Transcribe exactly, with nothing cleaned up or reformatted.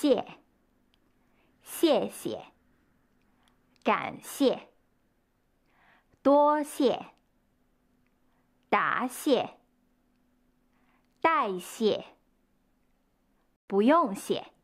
谢，谢谢，感谢，多谢，答谢，代谢，不用谢。